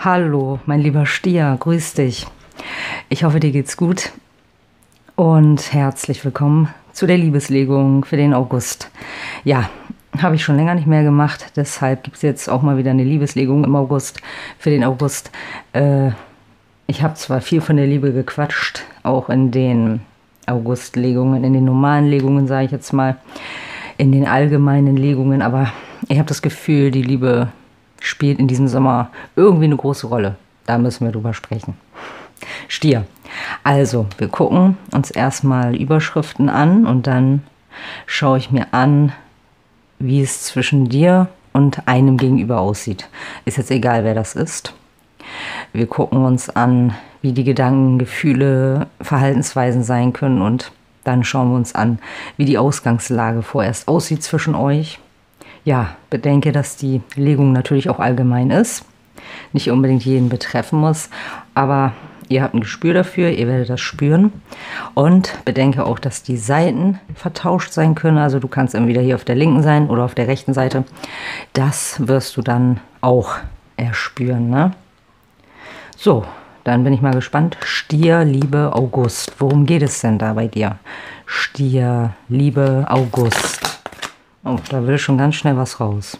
Hallo, mein lieber Stier, grüß dich. Ich hoffe, dir geht's gut und herzlich willkommen zu der Liebeslegung für den August. Ja, habe ich schon länger nicht mehr gemacht, deshalb gibt es jetzt auch mal wieder eine Liebeslegung im August für den August. Ich habe zwar viel von der Liebe gequatscht, auch in den Augustlegungen, in den normalen Legungen, sage ich jetzt mal, in den allgemeinen Legungen, aber ich habe das Gefühl, die Liebe spielt in diesem Sommer irgendwie eine große Rolle. Da müssen wir drüber sprechen. Stier. Also, wir gucken uns erstmal Überschriften an und dann schaue ich mir an, wie es zwischen dir und einem Gegenüber aussieht. Ist jetzt egal, wer das ist. Wir gucken uns an, wie die Gedanken, Gefühle, Verhaltensweisen sein können und dann schauen wir uns an, wie die Ausgangslage vorerst aussieht zwischen euch. Ja, bedenke, dass die Legung natürlich auch allgemein ist, nicht unbedingt jeden betreffen muss, aber ihr habt ein Gespür dafür, ihr werdet das spüren und bedenke auch, dass die Seiten vertauscht sein können, also du kannst entweder hier auf der linken sein oder auf der rechten Seite, das wirst du dann auch erspüren, ne? So, dann bin ich mal gespannt. Stier, Liebe, August, worum geht es denn da bei dir? Stier, Liebe, August. Oh, da will schon ganz schnell was raus.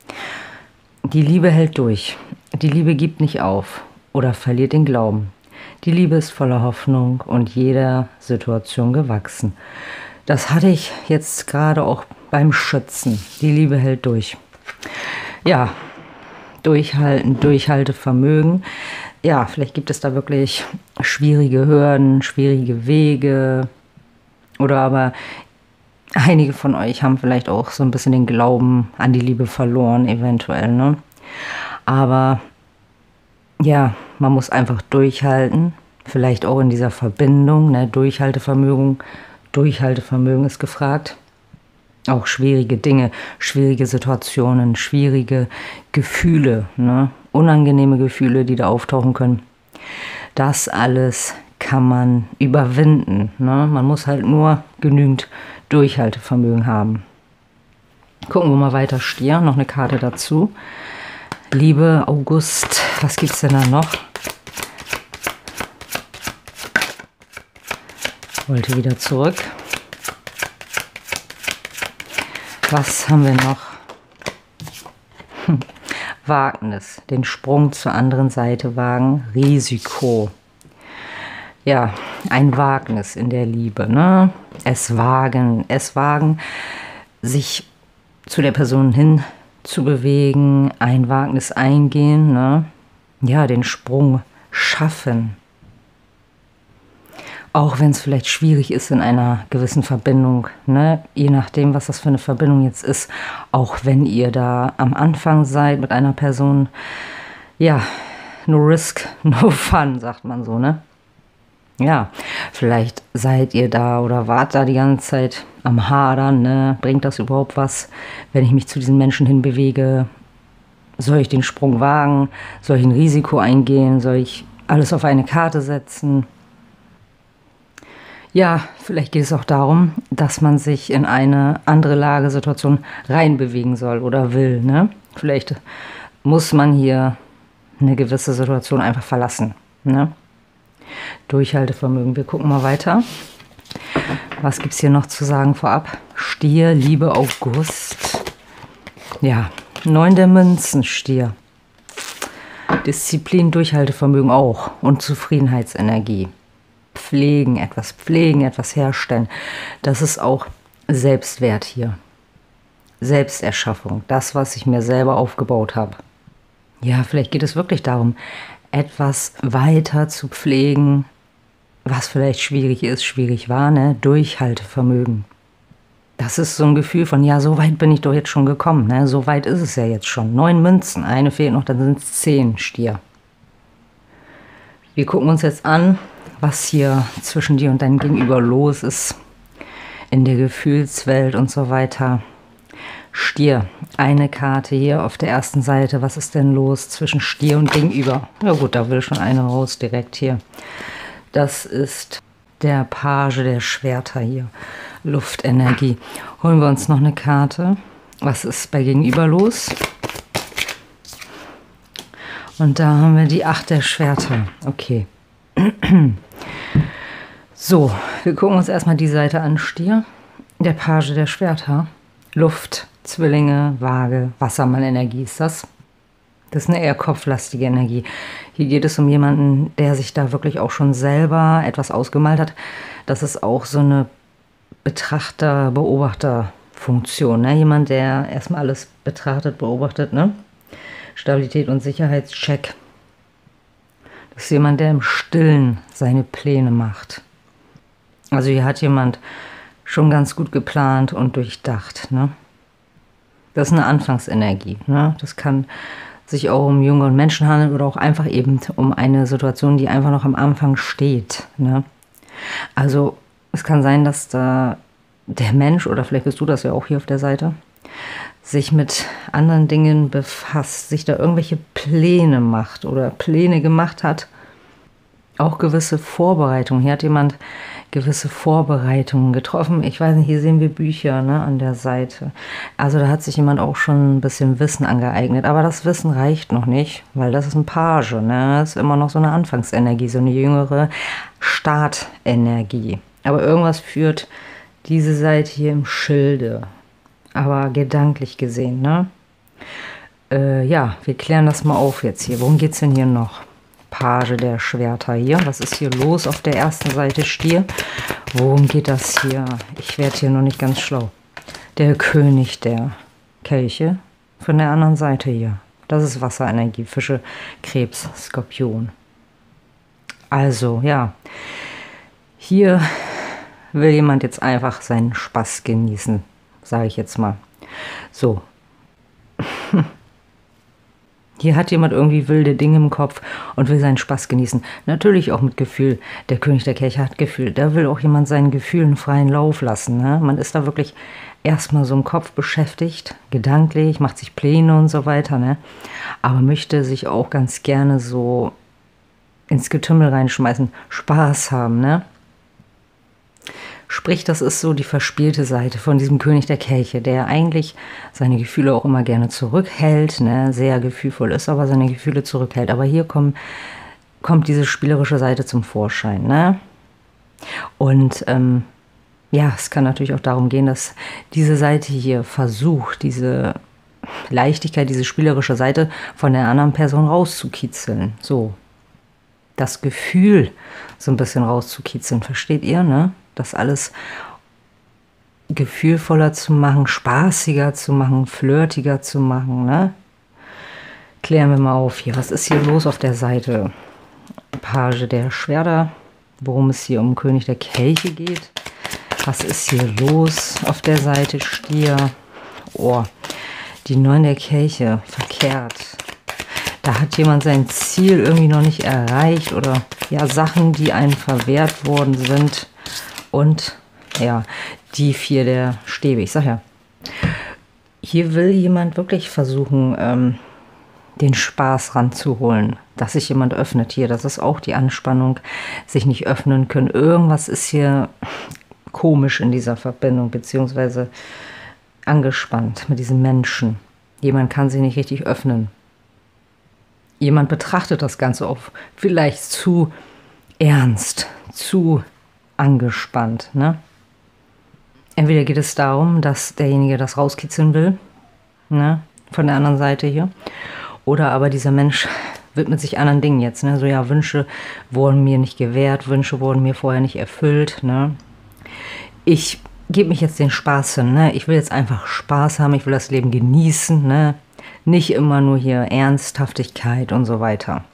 Die Liebe hält durch. Die Liebe gibt nicht auf oder verliert den Glauben. Die Liebe ist voller Hoffnung und jeder Situation gewachsen. Das hatte ich jetzt gerade auch beim Schützen. Die Liebe hält durch. Ja, durchhalten, Durchhaltevermögen. Ja, vielleicht gibt es da wirklich schwierige Hürden, schwierige Wege oder aber einige von euch haben vielleicht auch so ein bisschen den Glauben an die Liebe verloren, eventuell, ne? Aber ja, man muss einfach durchhalten, vielleicht auch in dieser Verbindung, ne? Durchhaltevermögen ist gefragt. Auch schwierige Dinge, schwierige Situationen, schwierige Gefühle, ne? Unangenehme Gefühle, die da auftauchen können. Das alles kann man überwinden, ne? Man muss halt nur genügend Durchhaltevermögen haben. Gucken wir mal weiter, Stier, noch eine Karte dazu. Liebe, August, was gibt es denn da noch? Wollte wieder zurück. Was haben wir noch? Wagnis, den Sprung zur anderen Seite wagen, Risiko. Ja, ein Wagnis in der Liebe, ne? Es wagen, sich zu der Person hin zu bewegen, ein Wagnis eingehen, ne? Ja, den Sprung schaffen. Auch wenn es vielleicht schwierig ist in einer gewissen Verbindung, ne? Je nachdem, was das für eine Verbindung jetzt ist, auch wenn ihr da am Anfang seid mit einer Person, ja, no risk, no fun, sagt man so, ne? Ja, vielleicht seid ihr da oder wart da die ganze Zeit am Hadern, ne? Bringt das überhaupt was, wenn ich mich zu diesen Menschen hinbewege? Soll ich den Sprung wagen? Soll ich ein Risiko eingehen? Soll ich alles auf eine Karte setzen? Ja, vielleicht geht es auch darum, dass man sich in eine andere Lagesituation reinbewegen soll oder will, ne? Vielleicht muss man hier eine gewisse Situation einfach verlassen, ne? Durchhaltevermögen. Wir gucken mal weiter. Was gibt es hier noch zu sagen vorab? Stier, Liebe, August. Ja, 9 der Münzen, Stier. Disziplin, Durchhaltevermögen auch und Zufriedenheitsenergie. Pflegen, etwas herstellen. Das ist auch Selbstwert hier. Selbsterschaffung, das, was ich mir selber aufgebaut habe. Ja, vielleicht geht es wirklich darum, etwas weiter zu pflegen, was vielleicht schwierig war, ne? Durchhaltevermögen. Das ist so ein Gefühl von, ja, so weit bin ich doch jetzt schon gekommen, ne? So weit ist es ja jetzt schon. 9 Münzen, eine fehlt noch, dann sind es 10, Stier. Wir gucken uns jetzt an, was hier zwischen dir und deinem Gegenüber los ist, in der Gefühlswelt und so weiter. Stier, eine Karte hier auf der ersten Seite. Was ist denn los zwischen Stier und Gegenüber? Ja gut, da will schon eine raus direkt hier. Das ist der Page der Schwerter hier. Luftenergie. Holen wir uns noch eine Karte. Was ist bei Gegenüber los? Und da haben wir die 8 der Schwerter. Okay. So, wir gucken uns erstmal die Seite an. Stier, der Page der Schwerter, Luft, Zwillinge, Waage, Wassermann-Energie ist das. Das ist eine eher kopflastige Energie. Hier geht es um jemanden, der sich da wirklich auch schon selber etwas ausgemalt hat. Das ist auch so eine Betrachter-Beobachter-Funktion. Ne? Jemand, der erstmal alles betrachtet, beobachtet. Ne? Stabilität und Sicherheitscheck. Das ist jemand, der im Stillen seine Pläne macht. Also hier hat jemand schon ganz gut geplant und durchdacht. Ne? Das ist eine Anfangsenergie. Ne? Das kann sich auch um junge Menschen handeln oder auch einfach eben um eine Situation, die einfach noch am Anfang steht. Ne? Also es kann sein, dass da der Mensch, oder vielleicht bist du das ja auch hier auf der Seite, sich mit anderen Dingen befasst, sich da irgendwelche Pläne macht oder Pläne gemacht hat. Auch gewisse Vorbereitungen. Hier hat jemand gewisse Vorbereitungen getroffen. Ich weiß nicht, hier sehen wir Bücher, ne, an der Seite. Also da hat sich jemand auch schon ein bisschen Wissen angeeignet. Aber das Wissen reicht noch nicht, weil das ist ein Page. Ne? Das ist immer noch so eine Anfangsenergie, so eine jüngere Startenergie. Aber irgendwas führt diese Seite hier im Schilde. Aber gedanklich gesehen. Ne? Ja, wir klären das mal auf jetzt hier. Worum geht es denn hier noch? Page der Schwerter hier. Was ist hier los auf der ersten Seite Stier? Worum geht das hier? Ich werde hier noch nicht ganz schlau. Der König der Kelche von der anderen Seite hier. Das ist Wasserenergie, Fische, Krebs, Skorpion. Also, ja. Hier will jemand jetzt einfach seinen Spaß genießen, sage ich jetzt mal. So. Hier hat jemand irgendwie wilde Dinge im Kopf und will seinen Spaß genießen. Natürlich auch mit Gefühl. Der König der Kelche hat Gefühl. Da will auch jemand seinen Gefühlen freien Lauf lassen. Ne? Man ist da wirklich erstmal so im Kopf beschäftigt, gedanklich, macht sich Pläne und so weiter. Ne? Aber möchte sich auch ganz gerne so ins Getümmel reinschmeißen, Spaß haben. Ne? Sprich, das ist so die verspielte Seite von diesem König der Kelche, der eigentlich seine Gefühle auch immer gerne zurückhält, ne? Sehr gefühlvoll ist, aber seine Gefühle zurückhält. Aber hier kommt diese spielerische Seite zum Vorschein. Ne? Und ja, es kann natürlich auch darum gehen, dass diese Seite hier versucht, diese Leichtigkeit, diese spielerische Seite von der anderen Person rauszukitzeln. So, das Gefühl so ein bisschen rauszukitzeln, versteht ihr, ne? Das alles gefühlvoller zu machen, spaßiger zu machen, flirtiger zu machen, ne? Klären wir mal auf hier. Was ist hier los auf der Seite? Page der Schwerter, worum es hier um König der Kelche geht. Was ist hier los auf der Seite Stier? Oh, die 9 der Kelche, verkehrt. Da hat jemand sein Ziel irgendwie noch nicht erreicht oder ja, Sachen, die einem verwehrt worden sind. Und ja, die 4 der Stäbe. Ich sag ja, hier will jemand wirklich versuchen, den Spaß ranzuholen, dass sich jemand öffnet hier. Das ist auch die Anspannung, sich nicht öffnen können. Irgendwas ist hier komisch in dieser Verbindung, beziehungsweise angespannt mit diesem Menschen. Jemand kann sich nicht richtig öffnen. Jemand betrachtet das Ganze auch vielleicht zu ernst, zu angespannt. Ne? Entweder geht es darum, dass derjenige das rauskitzeln will, ne? Von der anderen Seite hier. Oder aber dieser Mensch widmet sich anderen Dingen jetzt. Ne? So ja, Wünsche wurden mir nicht gewährt, Wünsche wurden mir vorher nicht erfüllt. Ne? Ich gebe mich jetzt den Spaß hin. Ne? Ich will jetzt einfach Spaß haben, ich will das Leben genießen. Ne? Nicht immer nur hier Ernsthaftigkeit und so weiter.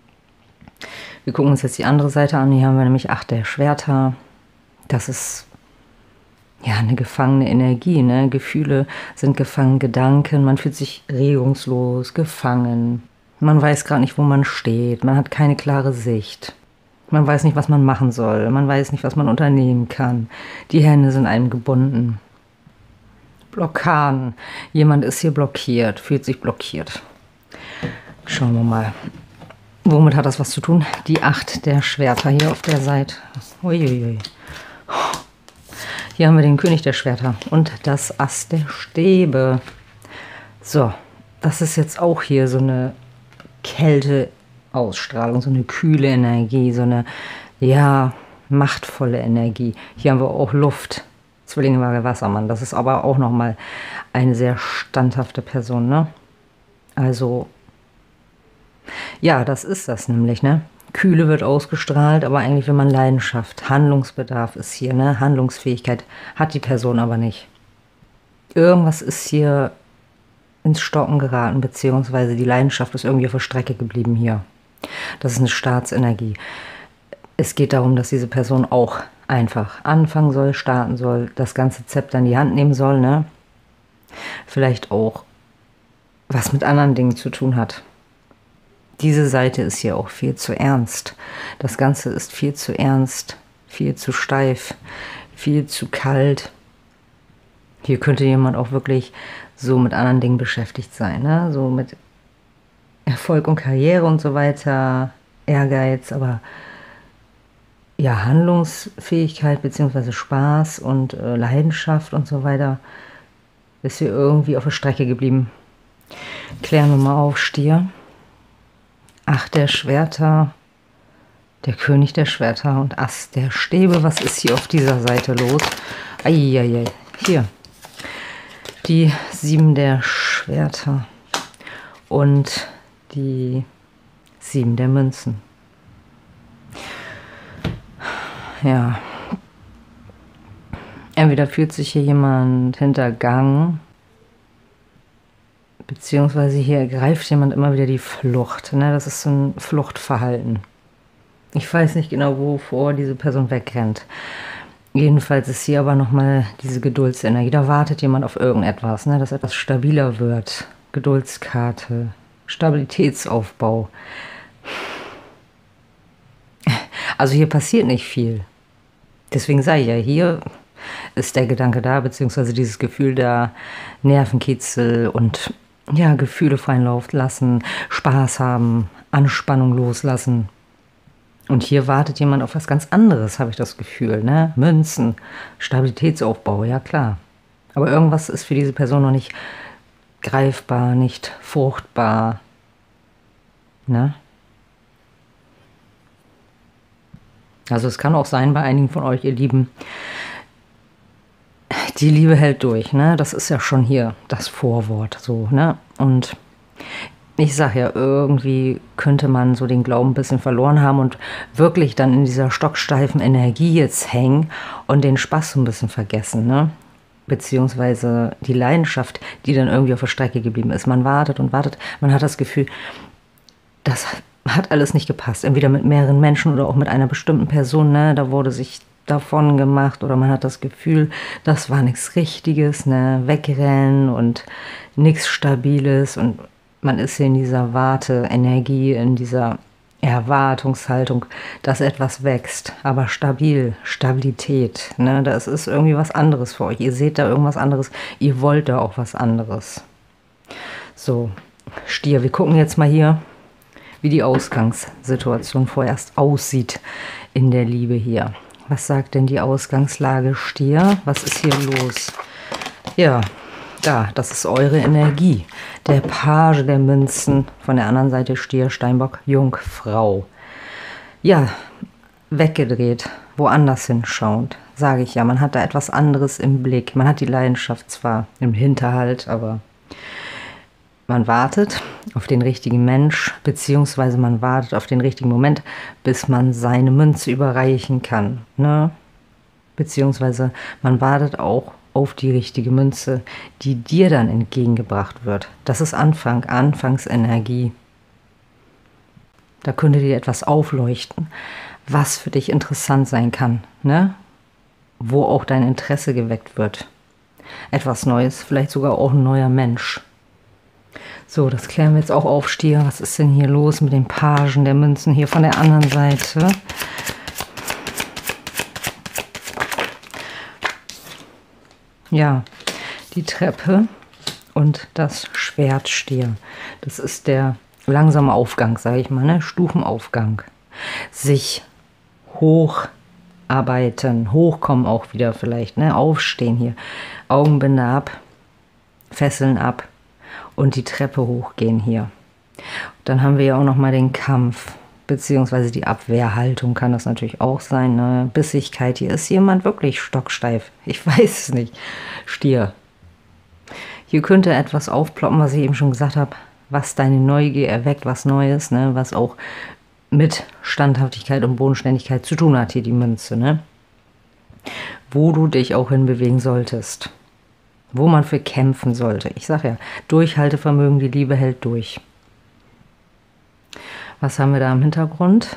Wir gucken uns jetzt die andere Seite an. Hier haben wir nämlich 8 der Schwerter. Das ist ja eine gefangene Energie. Ne? Gefühle sind gefangen, Gedanken. Man fühlt sich regungslos, gefangen. Man weiß gerade nicht, wo man steht. Man hat keine klare Sicht. Man weiß nicht, was man machen soll. Man weiß nicht, was man unternehmen kann. Die Hände sind einem gebunden. Blockaden. Jemand ist hier blockiert, fühlt sich blockiert. Schauen wir mal. Womit hat das was zu tun? Die 8 der Schwerter hier auf der Seite. Uiuiui. Hier haben wir den König der Schwerter und das Ass der Stäbe. So, das ist jetzt auch hier so eine Kälteausstrahlung, so eine kühle Energie, so eine, ja, machtvolle Energie. Hier haben wir auch Luft. Zwillinge Waage Wassermann. Das ist aber auch nochmal eine sehr standhafte Person, ne? Also, ja, das ist das nämlich, ne? Kühle wird ausgestrahlt, aber eigentlich will man Leidenschaft. Handlungsbedarf ist hier, ne? Handlungsfähigkeit hat die Person aber nicht. Irgendwas ist hier ins Stocken geraten, beziehungsweise die Leidenschaft ist irgendwie auf der Strecke geblieben hier. Das ist eine Staatsenergie. Es geht darum, dass diese Person auch einfach anfangen soll, starten soll, das ganze Zepter in die Hand nehmen soll, ne? Vielleicht auch was mit anderen Dingen zu tun hat. Diese Seite ist hier auch viel zu ernst. Das Ganze ist viel zu ernst, viel zu steif, viel zu kalt. Hier könnte jemand auch wirklich so mit anderen Dingen beschäftigt sein, ne? So mit Erfolg und Karriere und so weiter, Ehrgeiz, aber ja, Handlungsfähigkeit bzw. Spaß und Leidenschaft und so weiter ist hier irgendwie auf der Strecke geblieben. Klären wir mal auf, Stier. Acht der Schwerter, der König der Schwerter und Ass der Stäbe. Was ist hier auf dieser Seite los? Eieiei, hier. Die 7 der Schwerter und die 7 der Münzen. Ja. Entweder fühlt sich hier jemand hintergangen, beziehungsweise hier ergreift jemand immer wieder die Flucht. Ne? Das ist so ein Fluchtverhalten. Ich weiß nicht genau, wovor diese Person wegrennt. Jedenfalls ist hier aber nochmal diese Geduldsenergie. Da wartet jemand auf irgendetwas, ne? Dass etwas stabiler wird. Geduldskarte, Stabilitätsaufbau. Also hier passiert nicht viel. Deswegen sage ich ja, hier ist der Gedanke da, beziehungsweise dieses Gefühl da, Nervenkitzel und ja, Gefühle freien Lauf lassen, Spaß haben, Anspannung loslassen. Und hier wartet jemand auf was ganz anderes, habe ich das Gefühl, ne? Münzen, Stabilitätsaufbau, ja klar. Aber irgendwas ist für diese Person noch nicht greifbar, nicht fruchtbar, ne? Also es kann auch sein bei einigen von euch, ihr Lieben, die Liebe hält durch, ne? Das ist ja schon hier das Vorwort, so, ne? Und ich sage ja, irgendwie könnte man so den Glauben ein bisschen verloren haben und wirklich dann in dieser stocksteifen Energie jetzt hängen und den Spaß so ein bisschen vergessen, ne? Beziehungsweise die Leidenschaft, die dann irgendwie auf der Strecke geblieben ist. Man wartet und wartet, man hat das Gefühl, das hat alles nicht gepasst. Entweder mit mehreren Menschen oder auch mit einer bestimmten Person, ne? Da wurde sich davon gemacht oder man hat das Gefühl, das war nichts Richtiges, ne? Wegrennen und nichts Stabiles und man ist hier in dieser Warteenergie, in dieser Erwartungshaltung, dass etwas wächst, aber stabil, Stabilität, ne? Das ist irgendwie was anderes für euch. Ihr seht da irgendwas anderes, ihr wollt da auch was anderes. So, Stier, wir gucken jetzt mal hier, wie die Ausgangssituation vorerst aussieht in der Liebe hier. Was sagt denn die Ausgangslage, Stier? Was ist hier los? Ja, da, das ist eure Energie. Der Page der Münzen, von der anderen Seite Stier, Steinbock, Jungfrau. Ja, weggedreht, woanders hinschauend, sage ich ja. Man hat da etwas anderes im Blick. Man hat die Leidenschaft zwar im Hinterhalt, aber man wartet auf den richtigen Mensch, beziehungsweise man wartet auf den richtigen Moment, bis man seine Münze überreichen kann, ne? Beziehungsweise man wartet auch auf die richtige Münze, die dir dann entgegengebracht wird. Das ist Anfangsenergie. Da könnte dir etwas aufleuchten, was für dich interessant sein kann, ne? Wo auch dein Interesse geweckt wird. Etwas Neues, vielleicht sogar auch ein neuer Mensch. So, das klären wir jetzt auch auf, Stier. Was ist denn hier los mit den Pagen der Münzen hier von der anderen Seite? Ja, die Treppe und das Schwert, Stier. Das ist der langsame Aufgang, sage ich mal, ne? Stufenaufgang. Sich hocharbeiten, hochkommen auch wieder vielleicht, ne? Aufstehen hier, Augenbinde ab, Fesseln ab und die Treppe hochgehen hier. Dann haben wir ja auch noch mal den Kampf, beziehungsweise die Abwehrhaltung kann das natürlich auch sein. Ne? Bissigkeit, hier ist jemand wirklich stocksteif. Ich weiß es nicht. Stier. Hier könnte etwas aufploppen, was ich eben schon gesagt habe, was deine Neugier erweckt, was Neues, ne? Was auch mit Standhaftigkeit und Bodenständigkeit zu tun hat, hier die Münze. Ne? Wo du dich auch hinbewegen solltest. Wo man für kämpfen sollte. Ich sage ja, Durchhaltevermögen, die Liebe hält durch. Was haben wir da im Hintergrund?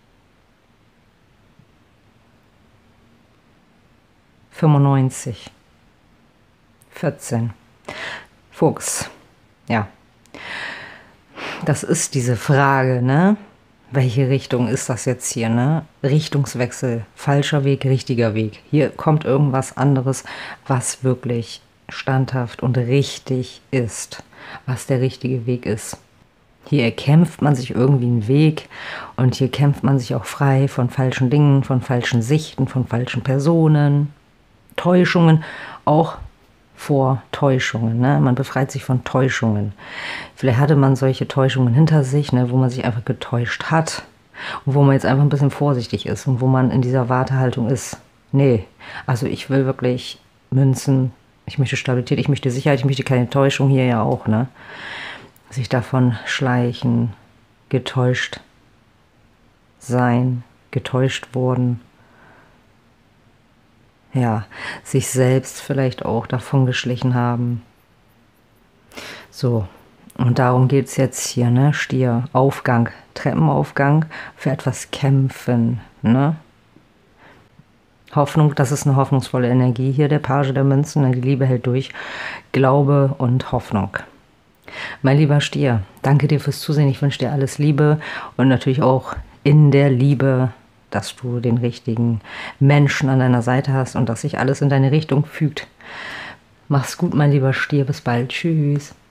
95. 14. Fuchs. Ja. Das ist diese Frage, ne? Welche Richtung ist das jetzt hier, ne? Richtungswechsel, falscher Weg, richtiger Weg. Hier kommt irgendwas anderes, was wirklich standhaft und richtig ist. Was der richtige Weg ist. Hier erkämpft man sich irgendwie einen Weg und hier kämpft man sich auch frei von falschen Dingen, von falschen Sichten, von falschen Personen, Täuschungen, auch vor Täuschungen. Ne? Man befreit sich von Täuschungen. Vielleicht hatte man solche Täuschungen hinter sich, ne, wo man sich einfach getäuscht hat und wo man jetzt einfach ein bisschen vorsichtig ist und wo man in dieser Wartehaltung ist. Nee, also ich will wirklich Münzen, ich möchte Stabilität, ich möchte Sicherheit, ich möchte keine Täuschung, hier ja auch, ne? Sich davon schleichen, getäuscht sein, getäuscht worden. Ja, sich selbst vielleicht auch davon geschlichen haben. So, und darum geht es jetzt hier, ne? Stier, Aufgang, Treppenaufgang, für etwas kämpfen, ne? Hoffnung, das ist eine hoffnungsvolle Energie hier, der Page der Münzen, die Liebe hält durch, Glaube und Hoffnung. Mein lieber Stier, danke dir fürs Zusehen. Ich wünsche dir alles Liebe und natürlich auch in der Liebe, dass du den richtigen Menschen an deiner Seite hast und dass sich alles in deine Richtung fügt. Mach's gut, mein lieber Stier. Bis bald. Tschüss.